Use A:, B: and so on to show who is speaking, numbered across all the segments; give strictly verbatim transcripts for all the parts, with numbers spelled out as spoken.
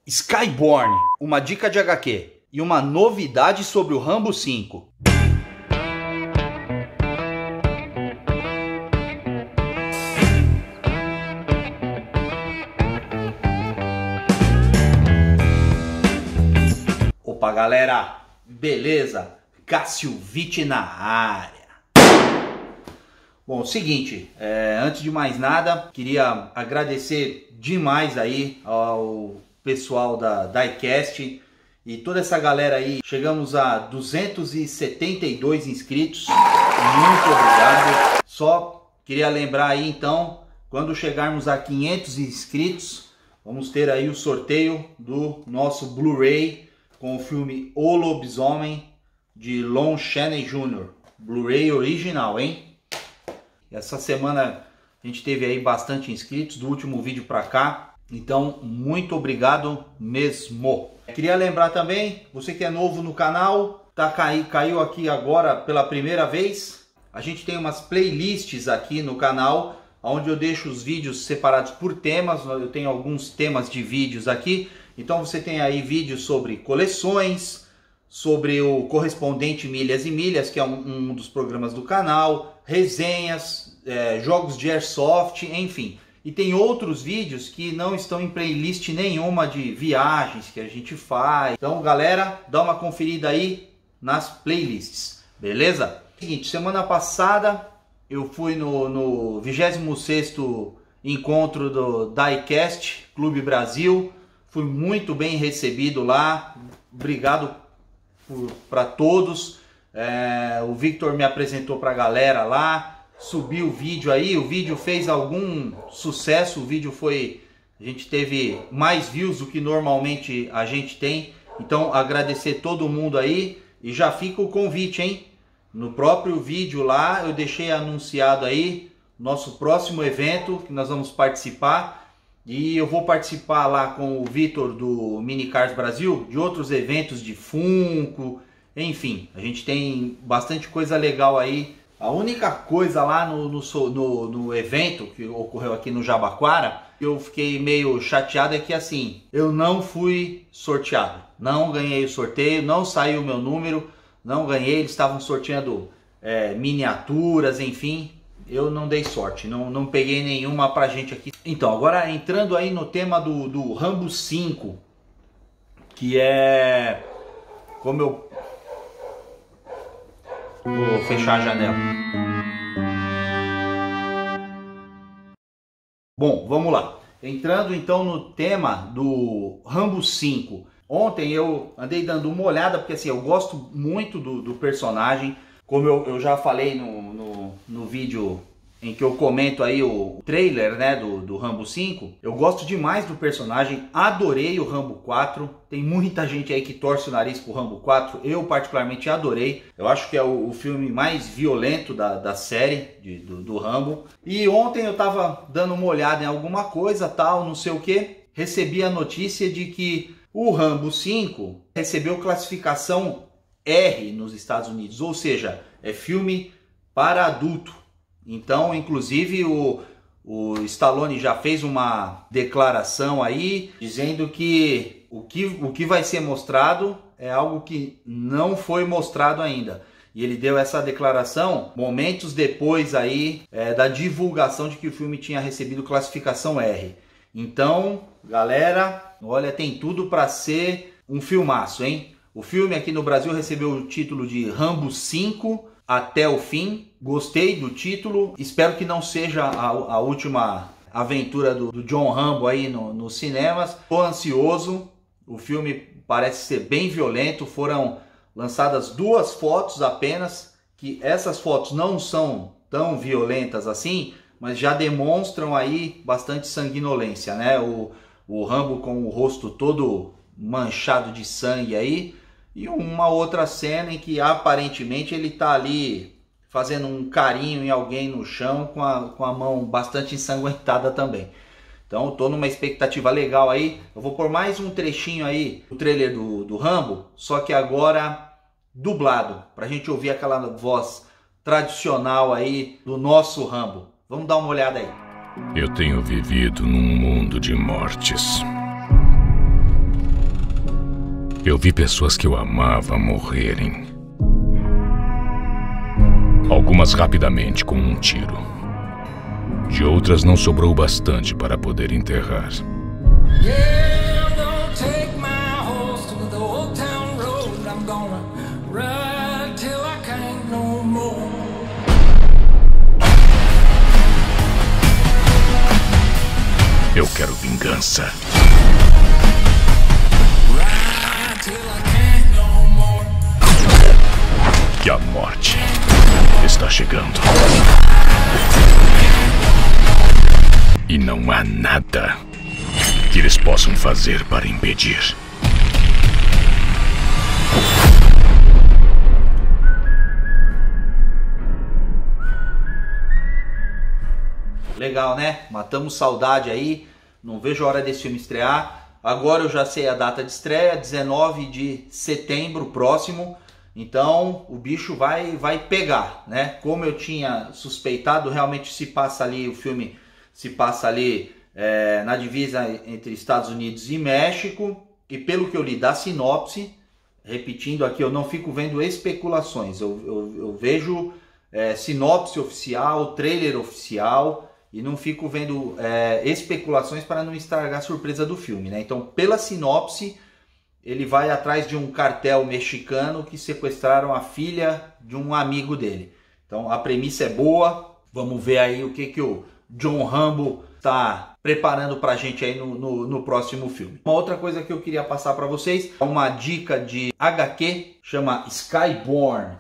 A: Skyborn, uma dica de agá quê e uma novidade sobre o Rambo cinco. Opa galera, beleza? Cassiovitch na área. Bom, seguinte, é, antes de mais nada, queria agradecer demais aí ao pessoal da Diecast e toda essa galera aí. Chegamos a duzentos e setenta e dois inscritos, muito obrigado. Só queria lembrar aí então, quando chegarmos a quinhentos inscritos, vamos ter aí o sorteio do nosso Blu-ray com o filme O Lobisomem de Lon Chaney Júnior Blu-ray original, hein? Essa semana a gente teve aí bastante inscritos do último vídeo para cá. Então, muito obrigado mesmo. Queria lembrar também, você que é novo no canal, tá, cai, caiu aqui agora pela primeira vez. A gente tem umas playlists aqui no canal, onde eu deixo os vídeos separados por temas. Eu tenho alguns temas de vídeos aqui. Então você tem aí vídeos sobre coleções, sobre o Correspondente Milhas e Milhas, que é um, um dos programas do canal, resenhas, é, jogos de Airsoft, enfim. E tem outros vídeos que não estão em playlist nenhuma de viagens que a gente faz. Então, galera, dá uma conferida aí nas playlists, beleza? Seguinte, semana passada eu fui no, no vigésimo sexto encontro do Diecast Clube Brasil. Fui muito bem recebido lá. Obrigado para todos. É, o Victor me apresentou para a galera lá. Subi o vídeo aí, o vídeo fez algum sucesso, o vídeo foi, a gente teve mais views do que normalmente a gente tem, então agradecer todo mundo aí e já fica o convite, hein? No próprio vídeo lá eu deixei anunciado aí nosso próximo evento que nós vamos participar e eu vou participar lá com o Vitor do Minicars Brasil, de outros eventos de Funko, enfim, a gente tem bastante coisa legal aí. A única coisa lá no, no, no, no evento que ocorreu aqui no Jabaquara, que eu fiquei meio chateado, é que assim, eu não fui sorteado. Não ganhei o sorteio, não saiu o meu número, não ganhei. Eles estavam sorteando é, miniaturas, enfim. Eu não dei sorte, não, não peguei nenhuma pra gente aqui. Então, agora entrando aí no tema do, do Rambo cinco, que é... Como eu... Vou fechar a janela. Bom, vamos lá. Entrando então no tema do Rambo cinco. Ontem eu andei dando uma olhada, porque assim, eu gosto muito do, do personagem. Como eu, eu já falei no, no, no vídeo em que eu comento aí o trailer, né, do, do Rambo cinco. Eu gosto demais do personagem, adorei o Rambo quatro. Tem muita gente aí que torce o nariz pro Rambo quatro, eu particularmente adorei. Eu acho que é o, o filme mais violento da, da série de, do, do Rambo. E ontem eu tava dando uma olhada em alguma coisa, tal, não sei o que. Recebi a notícia de que o Rambo cinco recebeu classificação R nos Estados Unidos, ou seja, é filme para adulto. Então, inclusive, o, o Stallone já fez uma declaração aí, dizendo que o, que o que vai ser mostrado é algo que não foi mostrado ainda. E ele deu essa declaração momentos depois aí é, da divulgação de que o filme tinha recebido classificação R. Então, galera, olha, tem tudo para ser um filmaço, hein? O filme aqui no Brasil recebeu o título de Rambo cinco, Até o Fim. Gostei do título, espero que não seja a, a última aventura do, do John Rambo aí no, nos cinemas. Tô ansioso, o filme parece ser bem violento. Foram lançadas duas fotos apenas, que essas fotos não são tão violentas assim, mas já demonstram aí bastante sanguinolência, né? O, o Rambo com o rosto todo manchado de sangue aí, e uma outra cena em que aparentemente ele tá ali fazendo um carinho em alguém no chão com a, com a mão bastante ensanguentada também. Então eu tô numa expectativa legal aí. Eu vou pôr mais um trechinho aí do trailer do, do Rambo, só que agora dublado, pra gente ouvir aquela voz tradicional aí do nosso Rambo. Vamos dar uma olhada aí.
B: Eu tenho vivido num mundo de mortes. Eu vi pessoas que eu amava morrerem. Algumas rapidamente com um tiro. De outras não sobrou bastante para poder enterrar. Eu quero vingança. E a morte está chegando. E não há nada que eles possam fazer para impedir.
A: Legal, né? Matamos saudade aí. Não vejo a hora desse filme estrear. Agora eu já sei a data de estreia, dezenove de setembro próximo. Então o bicho vai, vai pegar, né? Como eu tinha suspeitado, realmente se passa ali, o filme se passa ali é, na divisa entre Estados Unidos e México. E pelo que eu li da sinopse, repetindo aqui, eu não fico vendo especulações. Eu, eu, eu vejo é, sinopse oficial, trailer oficial, e não fico vendo é, especulações para não estragar a surpresa do filme, né? Então, pela sinopse, ele vai atrás de um cartel mexicano que sequestraram a filha de um amigo dele. Então, a premissa é boa. Vamos ver aí o que, que o John Rambo está preparando para a gente aí no, no, no próximo filme. Uma outra coisa que eu queria passar para vocês é uma dica de agá quê, chama Skyborn.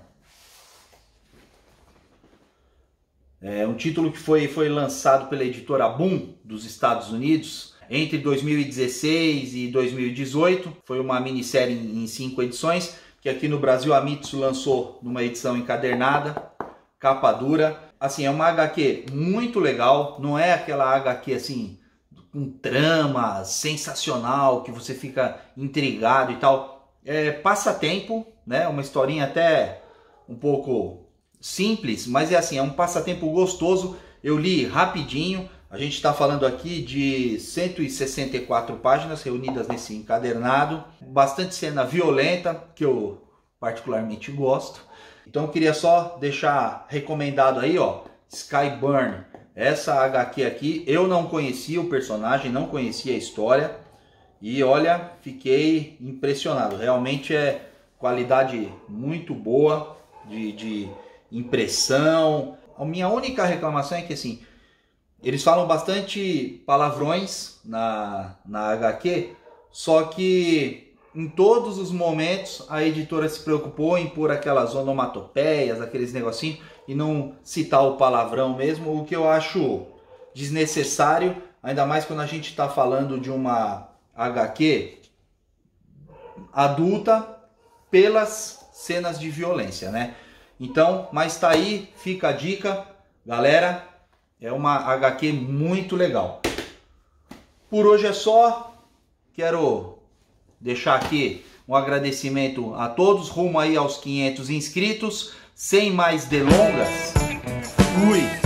A: É um título que foi, foi lançado pela editora Boom dos Estados Unidos entre dois mil e dezesseis e dois mil e dezoito. Foi uma minissérie em, em cinco edições, que aqui no Brasil a Mitsu lançou numa edição encadernada, capa dura. Assim, é uma agá quê muito legal, não é aquela agá quê assim, com trama sensacional, que você fica intrigado e tal. É passatempo, né? Uma historinha até um pouco simples, mas é assim, é um passatempo gostoso. Eu li rapidinho. A gente está falando aqui de cento e sessenta e quatro páginas reunidas nesse encadernado. Bastante cena violenta, que eu particularmente gosto. Então eu queria só deixar recomendado aí, ó, Skyburn. Essa agá quê aqui, eu não conhecia o personagem, não conhecia a história. E olha, fiquei impressionado. Realmente é qualidade muito boa de... de impressão. A minha única reclamação é que assim, eles falam bastante palavrões na, na agá quê, só que em todos os momentos a editora se preocupou em pôr aquelas onomatopeias, aqueles negocinhos, e não citar o palavrão mesmo, o que eu acho desnecessário, ainda mais quando a gente está falando de uma agá quê adulta pelas cenas de violência, né? Então, mas tá aí, fica a dica, galera, é uma agá quê muito legal. Por hoje é só, quero deixar aqui um agradecimento a todos, rumo aí aos quinhentos inscritos, sem mais delongas, fui!